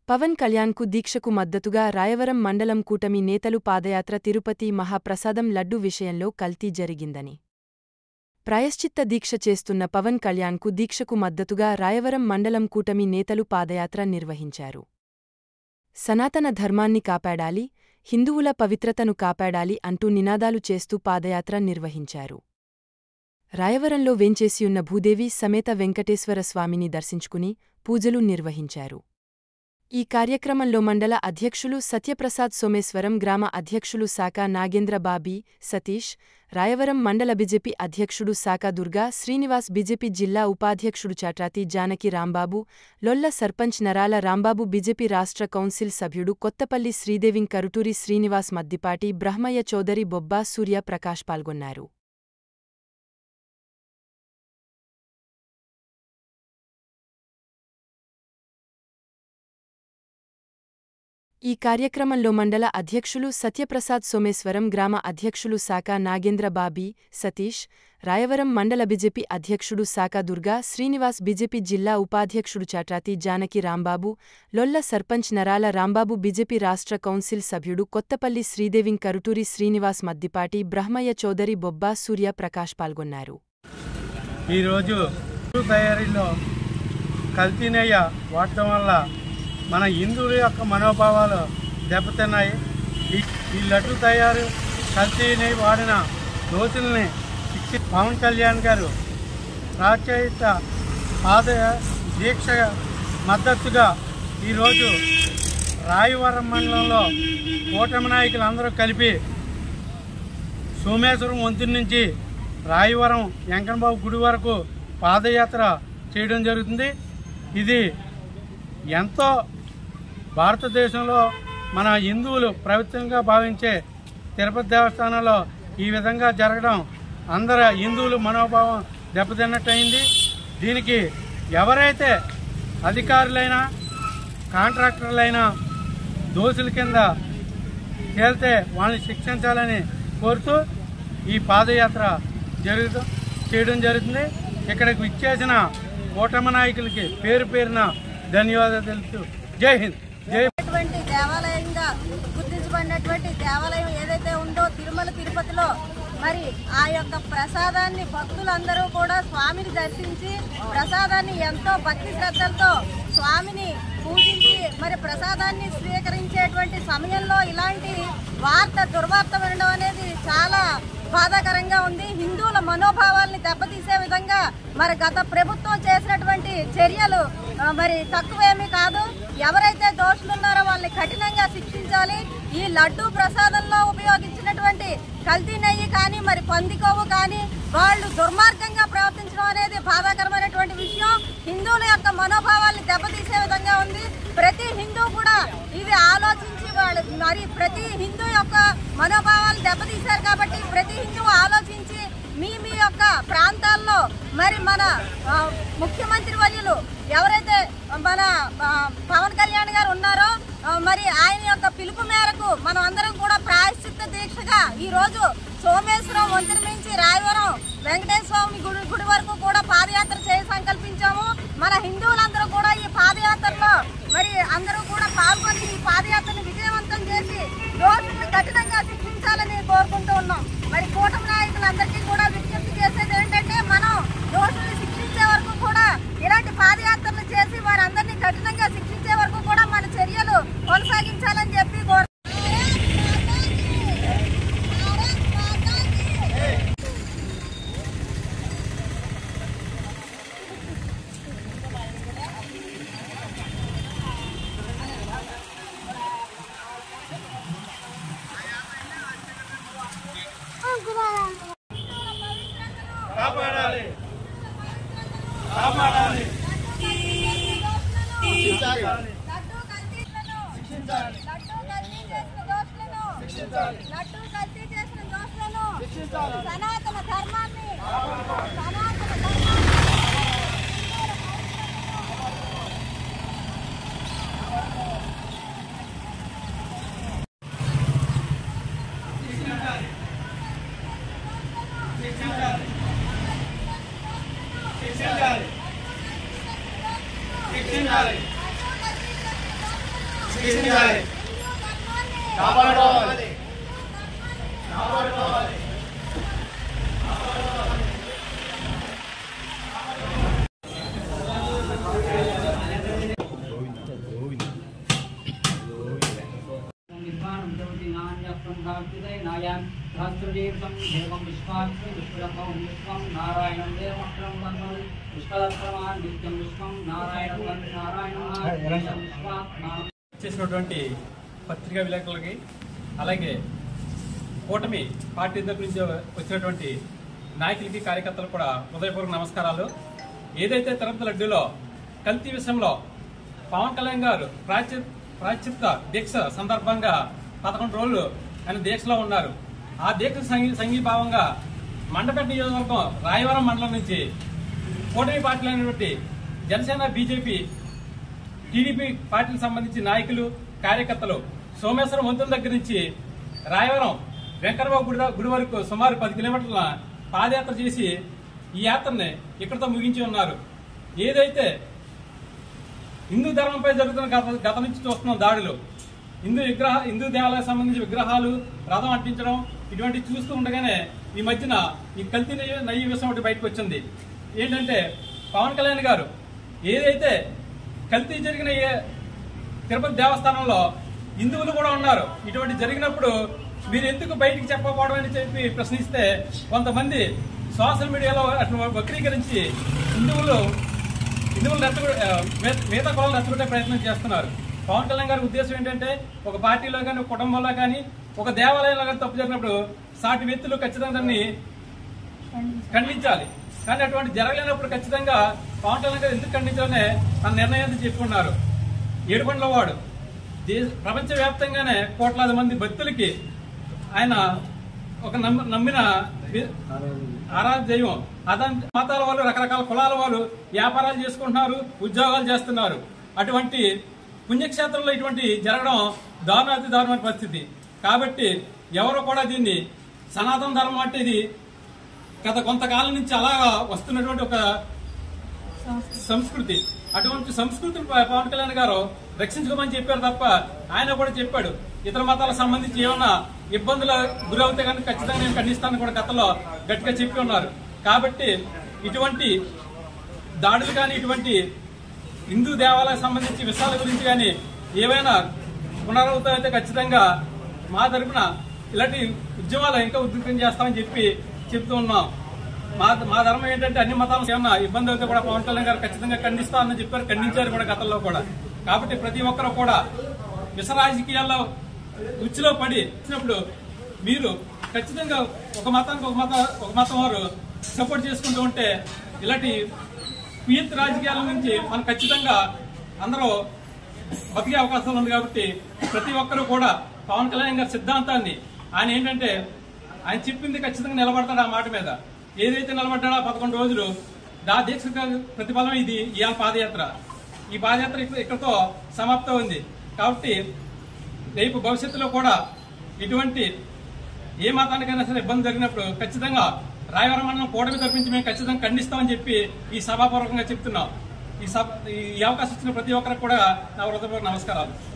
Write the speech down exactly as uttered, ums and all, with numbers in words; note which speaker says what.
Speaker 1: పవన్ కళ్యాణ్కు దీక్షకు మద్దతుగా రాయవరం మండలం కూటమి నేతలు పాదయాత్ర తిరుపతి మహాప్రసాదం లడ్డు విషయంలో కల్తీ జరిగిందని ప్రాయశ్చిత్త దీక్ష చేస్తున్న పవన్ కళ్యాణ్కు దీక్షకు మద్దతుగా రాయవరం మండలం కూటమి నేతలు పాదయాత్ర నిర్వహించారు. సనాతన ధర్మాన్ని కాపాడాలి, హిందువుల పవిత్రతను కాపాడాలి అంటూ నినాదాలు చేస్తూ పాదయాత్ర నిర్వహించారు. రాయవరంలో వేంచేసియున్న భూదేవి సమేత వెంకటేశ్వర స్వామిని దర్శించుకుని పూజలు నిర్వహించారు. ఈ కార్యక్రమంలో మండల అధ్యక్షులు సత్యప్రసాద్ సోమేశ్వరం, గ్రామ అధ్యక్షులు సాకా నాగేంద్ర, బాబీ సతీష్, రాయవరం మండల బీజేపీ అధ్యక్షుడు సాకా దుర్గా శ్రీనివాస్, బీజేపీ జిల్లా ఉపాధ్యక్షుడు చాట్రాతి జానకి రాంబాబు, లొల్ల సర్పంచ్ నరాల రాంబాబు, బీజేపీ రాష్ట్ర కౌన్సిల్ సభ్యుడు కొత్తపల్లి శ్రీదేవిం, కరుటూరి శ్రీనివాస్, మద్దిపాటి బ్రహ్మయ్య చౌదరి, బొబ్బా సూర్య ప్రకాష్ పాల్గొన్నారు. ఈ కార్యక్రమంలో మండల అధ్యక్షులు సత్యప్రసాద్ సోమేశ్వరం, గ్రామ అధ్యక్షులు సాకా నాగేంద్ర, బాబీ సతీష్, రాయవరం మండల బీజేపీ అధ్యక్షుడు సాకా దుర్గా శ్రీనివాస్, బీజేపీ జిల్లా ఉపాధ్యక్షుడు చాట్రాతి జానకి రాంబాబు, లొల్ల సర్పంచ్ నరాల రాంబాబు, బీజేపీ రాష్ట్ర కౌన్సిల్ సభ్యుడు కొత్తపల్లి శ్రీదేవిం, కరుటూరి శ్రీనివాస్, మద్దిపాటి బ్రహ్మయ్య చౌదరి, బొబ్బా సూర్య ప్రకాష్ పాల్గొన్నారు.
Speaker 2: ఈరోజు తయారీలో కల్తీ నెయ్యి వాడటం వల్ల మన హిందువుల యొక్క మనోభావాలు దెబ్బతిన్నాయి. ఈ లడ్డు తయారు కల్తీ నెయ్యి వాడిన దోషుల్ని శిక్షి పవన్ కళ్యాణ్ గారు ప్రాయశ్చిత్త పాద దీక్ష మద్దతుగా ఈరోజు రాయవరం మండలంలో కూటమి నాయకులందరూ కలిపి సోమేశ్వరం వంతెన నుంచి రాయవరం వెంకటబాబు గుడి వరకు పాదయాత్ర చేయడం జరుగుతుంది. ఇది ఎంతో భారతదేశంలో మన హిందువులు పవిత్రంగా భావించే తిరుపతి దేవస్థానంలో ఈ విధంగా జరగడం అందరు హిందువులు మనోభావం దెబ్బతిన్నట్టయింది. దీనికి ఎవరైతే అధికారులైనా కాంట్రాక్టర్లైనా దోషుల కింద తేలితే వాళ్ళని శిక్షించాలని కోరుతూ ఈ పాదయాత్ర జరుగుతూ చేయడం జరుగుతుంది. ఇక్కడికి విచ్చేసిన కూటమి నాయకులకి పేరు పేరున ధన్యవాదాలు తెలుపుతూ జై హింద్.
Speaker 3: దేవాలయంగా గుర్తించబడినటువంటి దేవాలయం ఏదైతే ఉందో తిరుమల తిరుపతిలో, మరి ఆ యొక్క ప్రసాదాన్ని భక్తులందరూ కూడా స్వామిని దర్శించి ప్రసాదాన్ని ఎంతో భక్తి శ్రద్ధలతో స్వామిని పూజించి మరి ప్రసాదాన్ని స్వీకరించేటువంటి సమయంలో ఇలాంటి వార్త దుర్వార్త వినడం అనేది చాలా బాధాకరంగా ఉంది. హిందువుల మనోభావాల్ని దెబ్బతీసే విధంగా మరి గత ప్రభుత్వం చేసినటువంటి చర్యలు మరి తక్కువేమీ కాదు. ఎవరైతే దోషులున్నారో వాళ్ళని కఠినంగా శిక్షించాలి. ఈ లడ్డూ ప్రసాదంలో ఉపయోగించినటువంటి కల్తీ నెయ్యి కానీ మరి పందికొవ్వు కానీ వాళ్ళు దుర్మార్గంగా ప్రవర్తించడం అనేది బాధాకరమైనటువంటి విషయం. హిందువుల యొక్క మనోభావాల్ని దెబ్బతీసే విధంగా ఉంది. ప్రతి హిందువు కూడా ఇది ఆలోచించి వాళ్ళు మరి ప్రతి హిందూ యొక్క మనోభావాలు దెబ్బతీశారు కాబట్టి ప్రతి హిందువు ఆలోచించి మీ మీ యొక్క ప్రాంతాల్లో మరి మన ముఖ్యమంత్రి వర్యులు ఎవరైతే మన పవన్ కళ్యాణ్ గారు ఉన్నారో మరి ఆయన యొక్క పిలుపు మేరకు మనం అందరం కూడా ప్రాయశ్చిత్త దీక్షగా ఈ రోజు సోమేశ్వరం వంతెన నుంచి రాయవరం వెంకటేశ్వర స్వామి గుడి గుడి వరకు కూడా పాదయాత్ర చేయ సంకల్పించాము. మన హిందువులందరూ కూడా ఈ పాదయాత్రలో మరి అందరూ కూడా పాల్గొని ఈ పాదయాత్రను విజయవంతం చేసి దోషుల్ని కఠినంగా శిక్షించాలని కోరుకుంటూ ఉన్నాం. మరి కూటమి నాయకులందరికీ కూడా విజ్ఞప్తి చేసేది ఏంటంటే మనం దోషుల్ని శిక్షించే వరకు కూడా ఇలాంటి పాదయాత్రలు చేసి వారందరినీ కఠినంగా శిక్షించే వరకు కూడా మన చర్యలు కొనసాగించాలని చెప్పి కోరు
Speaker 2: కాపాడాలి కాపాడాలి శిక్షించాలి
Speaker 3: లడ్డూ కల్తీ శిక్షించాలి లడ్డూ కల్తీ చేసిన దోషులను శిక్షించాలి లడ్డూ కల్తీ చేసిన దోషులను శిక్షించాలి సనాతన ధర్మాన్ని సనాతన ధర్మాన్ని
Speaker 2: శిక్షించాలి శిక్షించాలి రక్షించాలి, కాపాడుకోవాలి.
Speaker 4: చేసినటువంటి పత్రికా విలేకరులకి అలాగే కూటమి పార్టీ తరపు నుంచి వచ్చినటువంటి నాయకులకి కార్యకర్తలకు కూడా హృదయపూర్వక నమస్కారాలు. ఏదైతే తిరుపతి లడ్డూలో కల్తీ విషయంలో పవన్ కళ్యాణ్ గారు ప్రాచ్య ప్రాచిత్త దీక్ష సందర్భంగా పదకొండు రోజులు ఆయన దీక్షలో ఉన్నారు. ఆ దీక్ష సంఘీభావంగా మండపేట నియోజకవర్గం రాయవరం మండలం నుంచి కూటమి పార్టీలు అయినటువంటి జనసేన, బీజేపీ, టీడీపీ పార్టీకి సంబంధించి నాయకులు, కార్యకర్తలు సోమేశ్వరం వంతెన దగ్గర నుంచి రాయవరం వెంకటబాబు గుడి గుడి వరకు సుమారు పది కిలోమీటర్ల పాదయాత్ర చేసి ఈ యాత్రని ఇక్కడితో ముగించి ఉన్నారు. ఏదైతే హిందూ ధర్మంపై జరుగుతున్న గత గత నుంచి చూస్తున్న దాడులు, హిందూ విగ్రహ హిందూ దేవాలయాలకు సంబంధించి విగ్రహాలు రథం అంటించడం ఇటువంటివి చూస్తూ ఉండగానే ఈ మధ్యన ఈ కల్తీ నెయ్యి విషయం ఒకటి బయటకు వచ్చింది. ఏంటంటే పవన్ కళ్యాణ్ గారు ఏదైతే కల్తీ జరిగిన తిరుపతి దేవస్థానంలో హిందువులు కూడా ఉన్నారు. ఇటువంటి జరిగినప్పుడు మీరు ఎందుకు బయటికి చెప్పకపోవడం అని చెప్పి ప్రశ్నిస్తే కొంతమంది సోషల్ మీడియాలో అట్లా వక్రీకరించి హిందువులు హిందువులు రెచ్చగొ మిగతా కులాలు రెచ్చగొట్టే ప్రయత్నం చేస్తున్నారు. పవన్ కళ్యాణ్ గారి ఉద్దేశం ఏంటంటే ఒక పార్టీలో కానీ, ఒక కుటుంబంలో కానీ, ఒక దేవాలయంలో కానీ తప్పు జరిగినప్పుడు సాటి వ్యక్తులు ఖచ్చితంగా దాన్ని ఖండించాలి. కానీ అటువంటి జరగలేనప్పుడు ఖచ్చితంగా పవన్ కళ్యాణ్ గారు ఎందుకు ఖండించాలనే తన నిర్ణయాన్ని చెప్పుకున్నారు. ఏడుకొండల వాడు ప్రపంచవ్యాప్తంగానే కోట్లాది మంది భక్తులకి ఆయన ఒక నమ్మిన ఆరాధన దైవం. అతని మతాల వాళ్ళు, రకరకాల కులాల వాళ్ళు వ్యాపారాలు చేసుకుంటున్నారు, ఉద్యోగాలు చేస్తున్నారు. అటువంటి పుణ్యక్షేత్రంలో ఇటువంటి జరగడం దారుణాతి దారుణమైన పరిస్థితి. కాబట్టి ఎవరు కూడా దీన్ని సనాతన ధర్మం అంటే ఇది గత కొంతకాలం నుంచి అలాగా వస్తున్నటువంటి ఒక సంస్కృతి. అటువంటి సంస్కృతిని పవన్ కళ్యాణ్ గారు రక్షించుకోమని చెప్పారు తప్ప ఆయన కూడా చెప్పాడు ఇతర మతాలకు సంబంధించి ఏమన్నా ఇబ్బందులు గురవుతే కనుక ఖచ్చితంగా నేను ఖండిస్తానని కూడా గతంలో గట్టిగా చెప్పి ఉన్నారు. కాబట్టి ఇటువంటి దాడులు కానీ, ఇటువంటి హిందూ దేవాలయాలకు సంబంధించి విషయాల గురించి కానీ ఏవైనా పునరావృతమైతే ఖచ్చితంగా మా తరఫున ఇలాంటి ఉద్యమాలు ఇంకా ఉధృతం చేస్తామని చెప్పి చెప్తూ ఉన్నాం. మా మా ధర్మం ఏంటంటే అన్ని మతాలకు ఏమన్నా ఇబ్బంది అయితే కూడా పవన్ కళ్యాణ్ గారు ఖచ్చితంగా ఖండిస్తామని చెప్పారు, ఖండించారు కూడా గతంలో కూడా. కాబట్టి ప్రతి ఒక్కరు కూడా విష రాజకీయాల్లో ఉచ్చిలో పడి వచ్చినప్పుడు మీరు ఖచ్చితంగా ఒక మతానికి ఒక మత ఒక మతం వారు సపోర్ట్ చేసుకుంటూ ఉంటే ఇలాంటి పీఎత్ రాజకీయాల నుంచి మనం ఖచ్చితంగా అందరూ బతికే అవకాశం ఉంది. కాబట్టి ప్రతి ఒక్కరూ కూడా పవన్ కళ్యాణ్ గారి సిద్ధాంతాన్ని ఆయన ఏంటంటే ఆయన చెప్పింది ఖచ్చితంగా నిలబడతాడు. ఆ మాట మీద ఏదైతే నిలబడ్డాడో పదకొండు రోజులు దా దీక్ష ప్రతిఫలం ఇది ఇవాళ పాదయాత్ర. ఈ పాదయాత్ర ఇక్కడతో సమాప్తం ఉంది. కాబట్టి రేపు భవిష్యత్తులో కూడా ఇటువంటి ఏ మతానికైనా సరే ఇబ్బంది జరిగినప్పుడు ఖచ్చితంగా రాయవరం మండలం కూటమి తరపించి మేము ఖచ్చితంగా ఖండిస్తామని చెప్పి ఈ సభాపూర్వకంగా చెప్తున్నాం. ఈ సభ ఈ అవకాశం ఇచ్చిన ప్రతి ఒక్కరికి కూడా నా హృదయపూర్వక నమస్కారాలు.